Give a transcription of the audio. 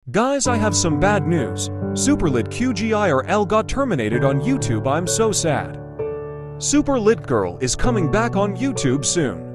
Guys, I have some bad news. Superlit QGirl got terminated on YouTube. I'm so sad. Superlit Girl is coming back on YouTube soon.